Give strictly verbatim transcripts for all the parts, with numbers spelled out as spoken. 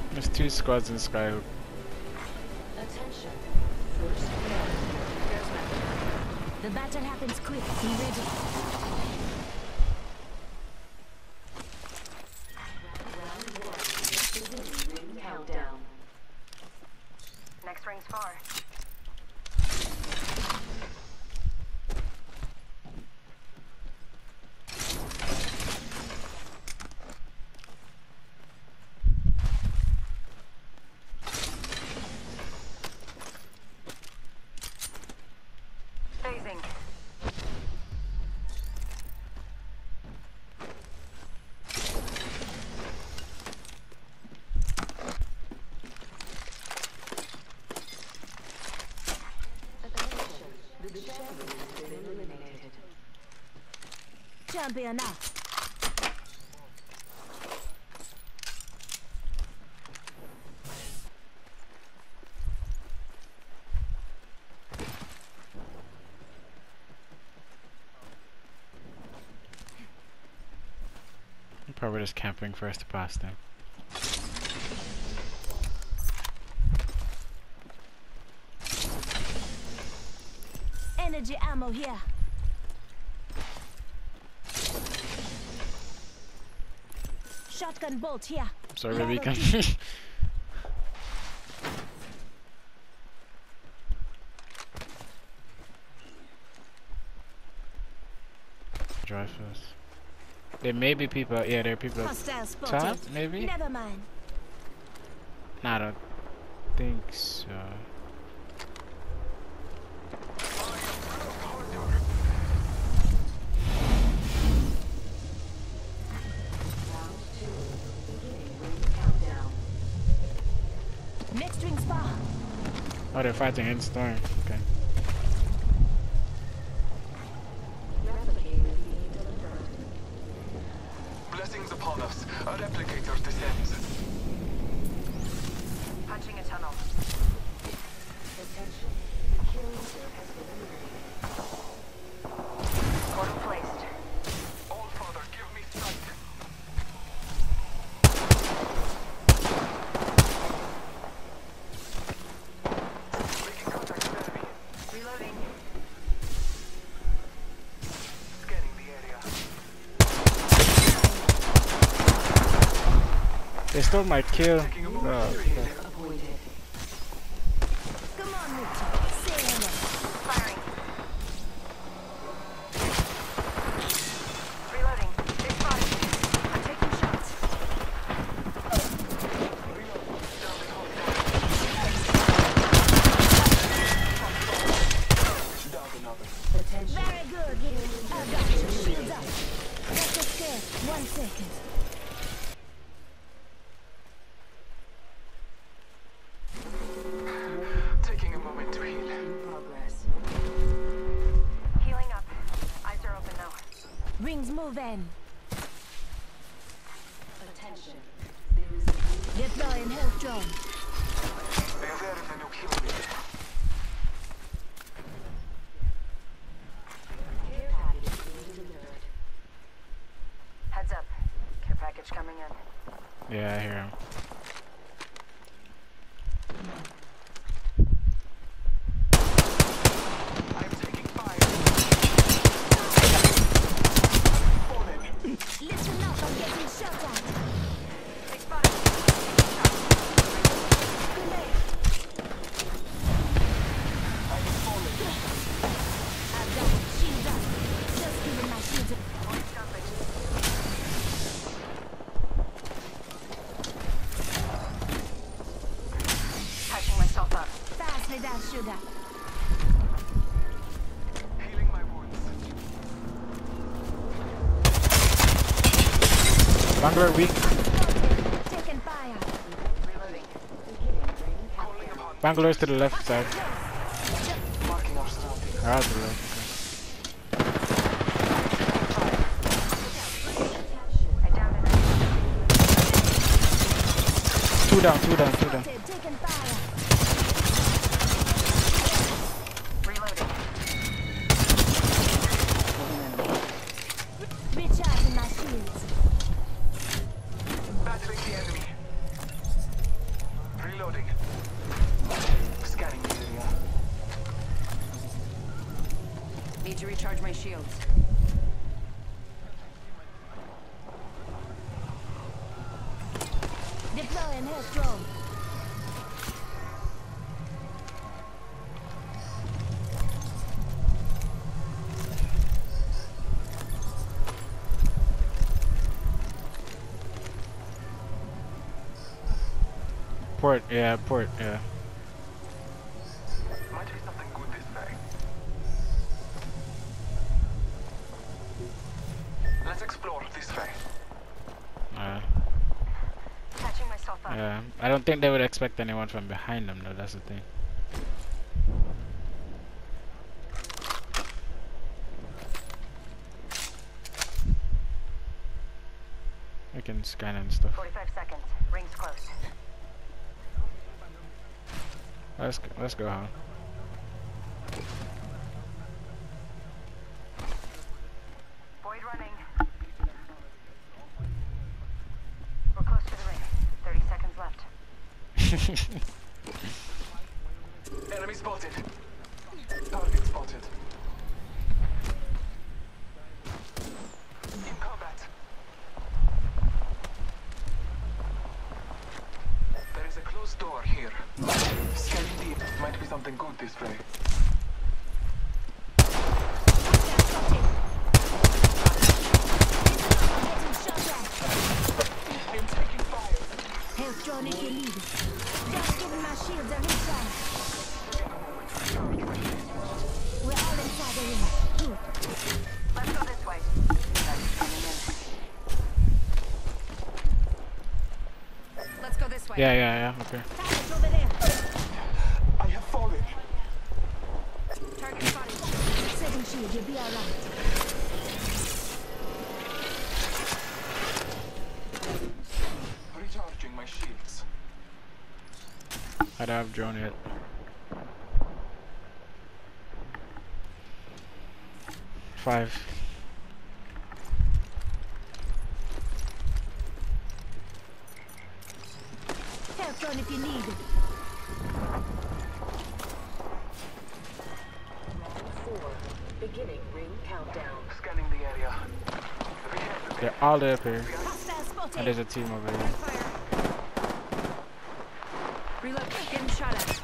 There's two squads in Skyhook. Attention. First blood. The battle happens quick. Be ready. Round one. Beginning ring countdown. Next ring's far. Phasing. The champion has been eliminated. Champion up. I'm probably just camping for us to pass them. Energy ammo here. Shotgun bolt here. Sorry, maybe you can. Drive us. There may be people. Yeah, there are people. Hostile spotted. Top, maybe. Never mind. Nah, I don't think so. Next ring spot. Oh, they're fighting in storm. Okay. Blessings upon us. A replicator descends. Punching a tunnel. Attention. Kill leader has been eliminated. Portal placed. All Father, give me sight. Making contact with enemy. Reloading. Scanning the area. They stole my kill. Taking a Oh, moment. okay. Avoided. Come on, Richard. Say hello. Firing. Reloading. They spotted me. I'm taking shots. Down another. Attention. Very good. I got your shields up. Just a scared. One second. Taking a moment to heal. In progress. Healing up. Eyes are open now. Rings moving. Attention. There is a deploying health drone. They are there if they know kilometer. Care package being delivered. Heads up. Care package coming in. Yeah, I hear him. I'm taking fire. Listen up, I'm getting shot at. They spotted me. Grenade. I'm falling. I've got shields up. Just giving my shields up. Only stoppage. Patching myself up. Fast without sugar. Healing my wounds. Bangor weak. Taking fire. Reloading. Calling upon. Bangalore's to the left side. Marking our surroundings. Or out to the left. I downed an enemy. Okay. Two down, two down, two down. Taking fire. Reloading. Recharging my shields. Battling the enemy. Need to recharge my shields. Deploying health drone. Port, yeah, port, yeah. Might be something good this way. Let's explore this way. Uh, Catching myself up. yeah. I don't think they would expect anyone from behind them though, that's the thing. I can scan and stuff. forty-five seconds. Rings close. Let's go, let's go, huh? Void running. We're close to the ring. thirty seconds left. Enemy spotted. Target spotted. In combat. There is a closed door here. Scanning deep. Might be something good this way. I'm taking fire. Health drone if you need it. Just giving my shields a recharge. We're all inside the ring. Good. Let's go this way. Guys coming in. Let's go this way. Yeah, yeah, yeah, okay. Target over there. I have fallen. Target spotted. Setting shield, you'll be alright. Recharging my shields. I don't have drone yet. Five. Health drone if you need it. Four. Beginning ring countdown. Scanning the area. They're all the way up here. Hostile spotted. And there's a team over here. Fire. Reload. Getting shot at.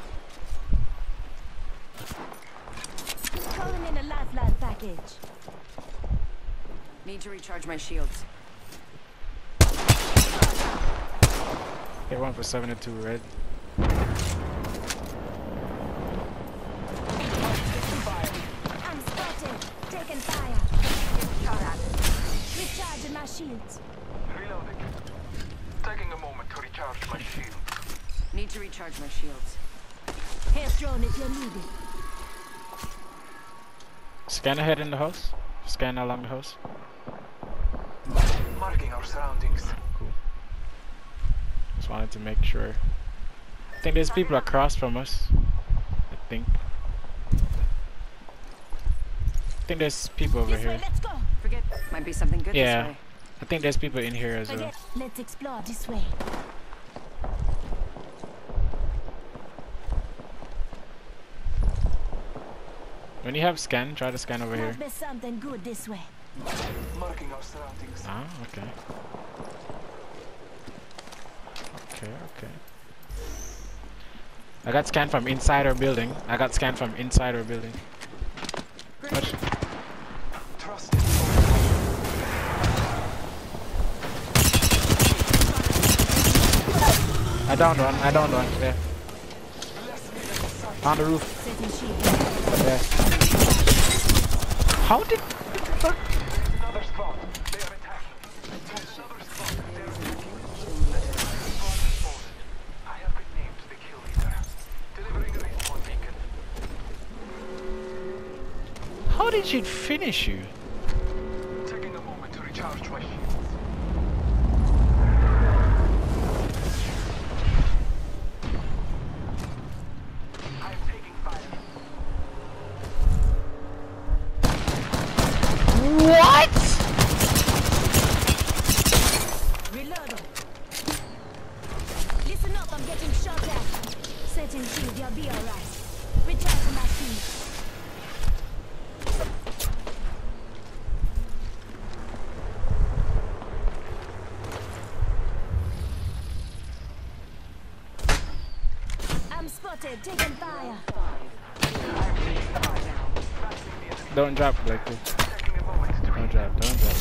Calling in a lifeline package. Need to recharge my shields. Hit one for seventy-two red. I'm spotted. Taking fire. Getting shot at. Recharging my shields. Reloading. Taking a moment to recharge my shield. Need to recharge my shields. Health drone if you need it. Scan ahead in the house. Scan along the house. Marking our surroundings. Cool. Just wanted to make sure. I think there's people across from us. I think. I think there's people over This way, here. let's go. Forget. Might be something good Yeah. this way. I think there's people in here as well. Forget. Let's explore this way. When you have scan, try to scan over here. Must be something good this way. Marking our surroundings. Ah, okay. Okay, okay. I got scanned from inside our building. I got scanned from inside our building. What? Trust it. I downed one. I downed one. Yeah. On the roof. Setting shield. Yeah. How did? Fuck? Another spot. They are attacking. There's another spot. They are attacking. Spot exposed. I have been named the kill leader. Delivering a respawn beacon. How did she finish you? Taking a moment to recharge my shields. I am taking fire. What? Reloading. Listen up, I'm getting shot at. Setting shield, you'll be alright. Return to my shield. I'm spotted. Taking fire. Don't drop, Blakely. Don't drop, don't drop, don't drop.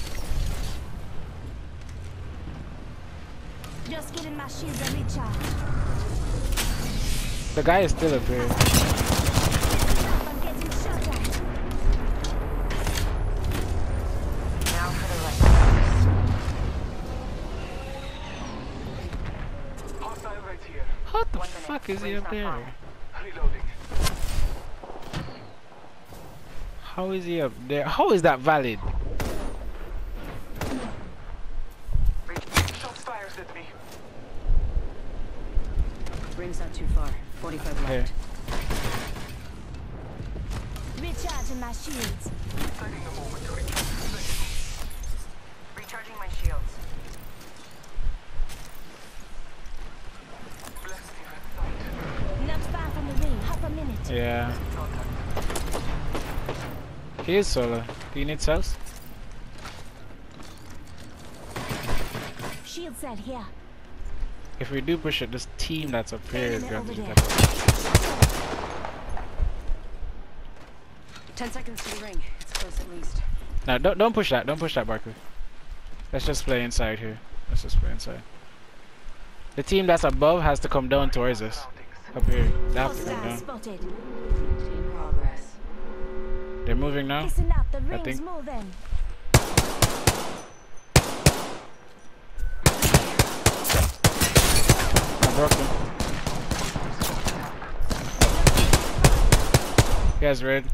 Just getting my shields a recharge. The guy is still up here. I'm getting shot at. Now for the right. Hostile right here. What the One minute. fuck is he Ring's up not there? far. Reloading. How is he up there? How is that valid? Shots fired at me. Ring's not too far. forty-five left. Here. Recharging my shields. Taking a moment to recharge. Recharging my shields. Bless you at sight. Not far from the ring. Half a minute. Yeah. He is solo. Do you need cells? Shield cell here. If we do push it, this team that's up here is going to do that. Ten seconds to the ring. It's close at least. Now, don't don't push that. Don't push that, Barkley. Let's just play inside here. Let's just play inside. The team that's above has to come down towards us. Up here. They have to come Hostile down. spotted. In progress. They're moving now. Listen up. The ring's think- moving. I broke him. He has red.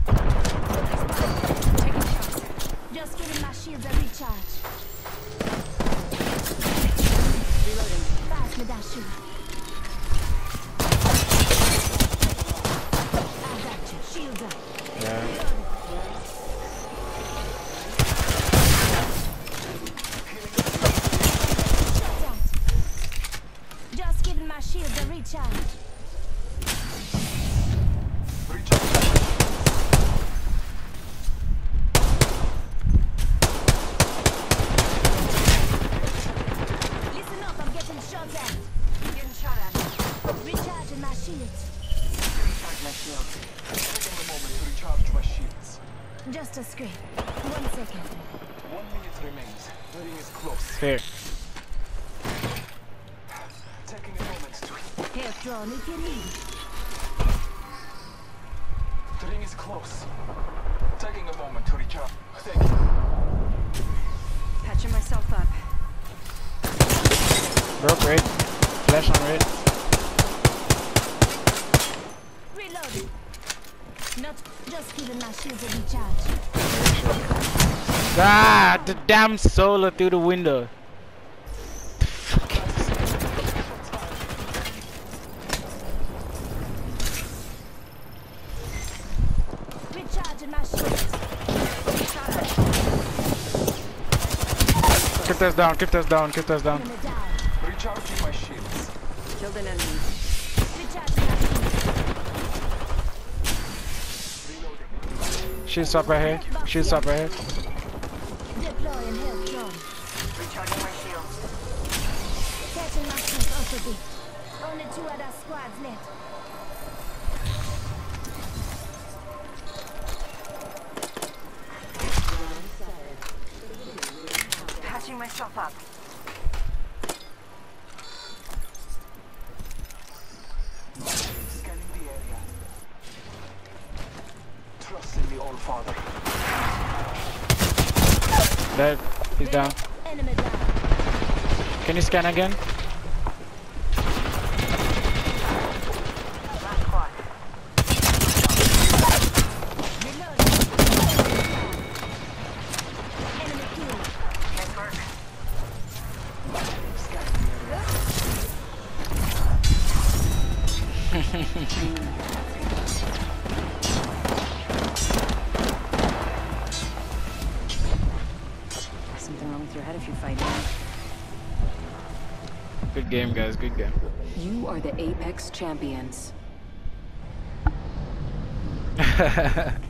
Taking shots. Just giving my shields a recharge. Reloading. Pass me that shield. I got you. Shields up. Yeah. Shot at. Just giving my shields a recharge. Listen up. I'm getting shot at. Getting shot at. Recharging my shields. Recharge my shields. Taking a moment to recharge my shields. Just a scrape. One second. One minute remains. The ring is close. Here. Taking a moment to... Help drawn if you need. The ring is close. Taking a moment to recharge. Thank you. Patching myself up. Broke red. Flash on red. Reloading. Not just giving my shields a recharge. Ah, the damn solo through the window. Recharging my shields. Shot at. Keep us down, keep us down, keep us down. Enemy down. Recharging my shields. Killed an enemy. Recharging my shields. Reloading. She's up right here. She's up right here. Deploying help drone. Recharging my shields. Catching my shields off a bit. Only two other squads left. Patching myself up. Scanning the area. Trust in the All Father. Dead. He's down. Enemy down. Can you scan again? Last squad. Reloading. Enemy killed. Nice work. Scanning the area. Something wrong with your head if you fight me. Good game, guys. Good game. You are the Apex champions.